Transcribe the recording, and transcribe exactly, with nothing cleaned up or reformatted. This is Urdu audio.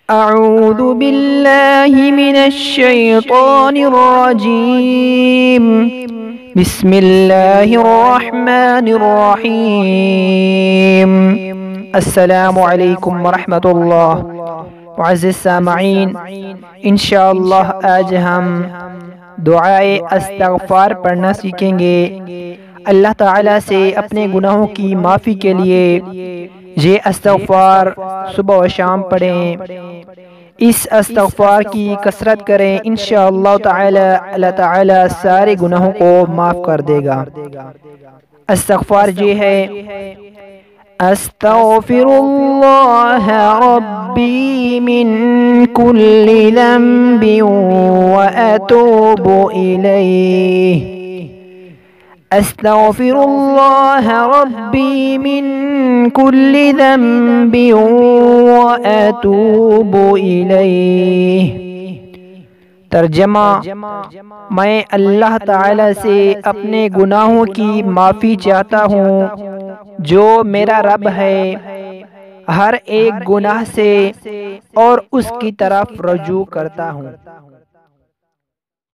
اعوذ باللہ من الشیطان الرجیم بسم اللہ الرحمن الرحیم السلام علیکم ورحمۃ اللہ۔ معزز سامعین، انشاءاللہ آج ہم دعائے استغفار پڑھنا سیکھیں گے۔ اللہ تعالیٰ سے اپنے گناہوں کی معافی کے لیے یہ استغفار صبح و شام پڑھیں۔ اس استغفار کی کثرت کریں، انشاءاللہ تعالی اللہ تعالی سارے گناہوں کو معاف کر دے گا۔ استغفار یہ ہے: استغفر اللہ ربی من کل ذنب واتوب الیہ۔ استغفر اللہ ربی من کل ذنب واتوب الیہ۔ ترجمہ: میں اللہ تعالی سے اپنے گناہوں کی معافی چاہتا ہوں جو میرا رب ہے، ہر ایک گناہ سے، اور اس کی طرف رجوع کرتا ہوں۔